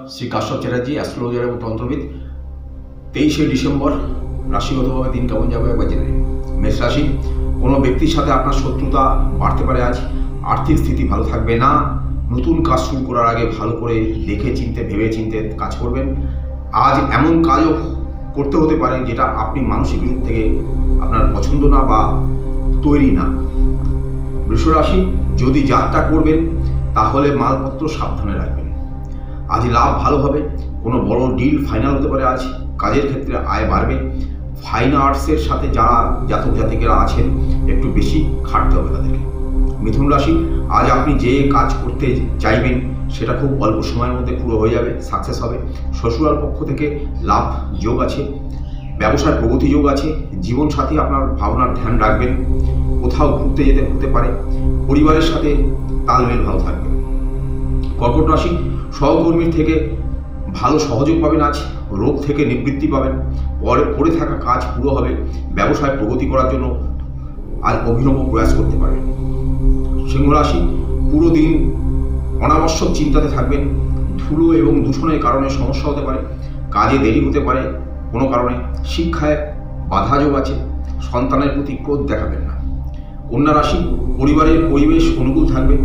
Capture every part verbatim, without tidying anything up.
Shri Kashyap Chatterjee, astrologer এবং তন্ত্রবিদ। তেইশে December রাশিগতভাবে দিন কেমন যাবে একবার জেনে নিন। মেষ রাশি, কোনো ব্যক্তির সাথে আপনার শত্রুতা বাড়তে পারে আজ। আর্থিক স্থিতি ভালো থাকবে না। নতুন কাজ শুরু করার আগে ভালো করে দেখে চিনতে ভেবে চিনতে কাজ করবেন। আজ এমন কাজও করতে হতে পারে যেটা আপনি মানসিক দিক থেকে আপনার পছন্দ না বা তৈরি না। বৃষ রাশি, যদি যাত্রা করবেন তাহলে মালপত্র সাবধানে রাখবেন। আজ লাভ ভালো হবে। কোনো বড় ডিল ফাইনাল হতে পারে আজ। কাজের ক্ষেত্রে আয় বাড়বে। ফাইন আর্টসের সাথে যারা জাতক জাতিকেরা আছেন একটু বেশি খাটতে হবে তাদেরকে। মিথুন রাশি, আজ আপনি যে কাজ করতে চাইবেন সেটা খুব অল্প সময়ের মধ্যে পুরো হয়ে যাবে, সাকসেস হবে। শ্বশুরাল পক্ষ থেকে লাভ যোগ আছে। ব্যবসার প্রগতি যোগ আছে। জীবনসাথী আপনার ভাবনার ধ্যান রাখবেন। কোথাও ঘুরতে যেতে হতে পারে। পরিবারের সাথে তালমেল ভালো থাকবে। কর্কট রাশি, সহকর্মীর থেকে ভালো সহযোগ পাবেন আজ। রোগ থেকে নিবৃত্তি পাবেন। পরে পড়ে থাকা কাজ পুরো হবে। ব্যবসায় প্রগতি করার জন্য আজ অভিনব প্রয়াস করতে পারেন। সিংহ রাশি, পুরো দিন অনাবশ্যক চিন্তাতে থাকবেন। ধুলো এবং দূষণের কারণে সমস্যা হতে পারে। কাজে দেরি হতে পারে কোনো কারণে। শিক্ষায় বাধা যোগ আছে। সন্তানের প্রতি ক্রোধ দেখাবেন না। কন্যা রাশি, পরিবারের পরিবেশ অনুকূল থাকবে।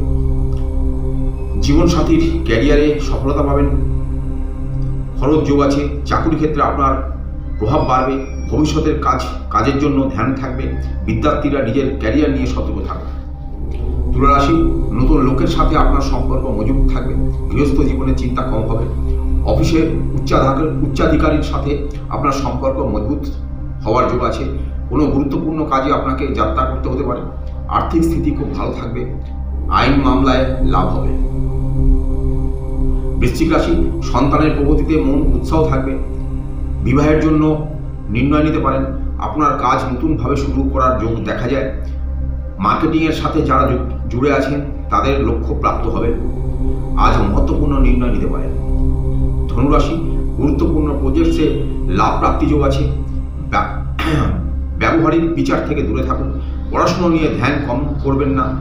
জীবনসাথীর ক্যারিয়ারে সফলতা পাবেন। খরচ যোগ আছে। চাকুরি ক্ষেত্রে আপনার প্রভাব বাড়বে। ভবিষ্যতের কাজ কাজের জন্য ধ্যান থাকবে। বিদ্যার্থীরা নিজের ক্যারিয়ার নিয়ে সতর্ক থাকবে। তুলা রাশি, নতুন লোকের সাথে আপনার সম্পর্ক মজবুত থাকবে। গৃহস্থ জীবনে চিন্তা কম হবে। অফিসে উচ্চাধিকার উচ্চাধিকারীর সাথে আপনার সম্পর্ক মজবুত হওয়ার যোগ আছে। কোনো গুরুত্বপূর্ণ কাজে আপনাকে যাত্রা করতে হতে পারে। আর্থিক স্থিতি খুব ভালো থাকবে। আইন মামলায় লাভ হবে। বৃশ্চিক রাশি, সন্তানের প্রগতিতে মন উৎসাহ থাকবে। বিবাহের জন্য নির্ণয় নিতে পারেন। আপনার কাজ নতুনভাবে শুরু করার যোগ দেখা যায়। মার্কেটিংয়ের সাথে যারা জুড়ে আছেন তাদের লক্ষ্য প্রাপ্ত হবে। আজ মহত্বপূর্ণ নির্ণয় নিতে পারেন। ধনুরাশি, গুরুত্বপূর্ণ প্রজেক্টসে লাভ প্রাপ্তি যোগ আছে। ব্যবহারিক বিচার থেকে দূরে থাকুন। পড়াশুনো নিয়ে ধ্যান কম করবেন না।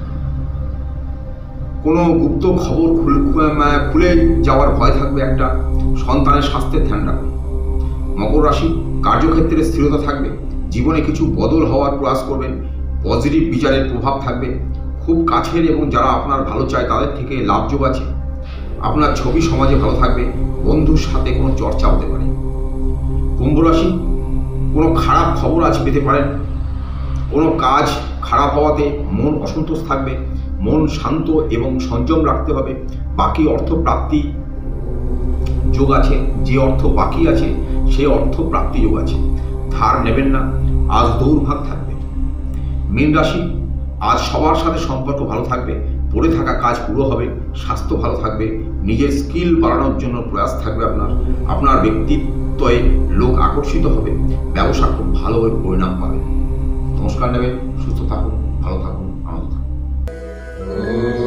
কোনো গুপ্ত খবর খুলে যাওয়ার ভয় থাকবে একটা। সন্তানের স্বাস্থ্যের ধ্যান রাখুন। মকর রাশি, কার্যক্ষেত্রে স্থিরতা থাকবে। জীবনে কিছু বদল হওয়ার প্রয়াস করবেন। পজিটিভ বিচারের প্রভাব থাকবে। খুব কাছের এবং যারা আপনার ভালো চায় তাদের থেকে লাভ যোগ আছে। আপনার ছবি সমাজে ভালো থাকবে। বন্ধুর সাথে কোনো চর্চা হতে পারে। কুম্ভ রাশি, কোনো খারাপ খবর আজ পেতে পারেন। কোনো কাজ খারাপ হওয়াতে মন অসন্তোষ থাকবে। মন শান্ত এবং সংযম রাখতে হবে। বাকি অর্থ প্রাপ্তি যোগ আছে। যে অর্থ বাকি আছে সে অর্থ প্রাপ্তি যোগ আছে। ধার নেবেন না। আজ দৌড়ভাগ থাকবে। মীন রাশি, আজ সবার সাথে সম্পর্ক ভালো থাকবে। পড়ে থাকা কাজ পুরো হবে। স্বাস্থ্য ভালো থাকবে। নিজের স্কিল বাড়ানোর জন্য প্রয়াস থাকবে আপনার। আপনার ব্যক্তিত্বে লোক আকর্ষিত হবে। ব্যবসা খুব ভালোভাবে পরিণাম পাবে। নমস্কার নেবেন। সুস্থ থাকুন, ভালো থাকুন, আনন্দ থাকুন।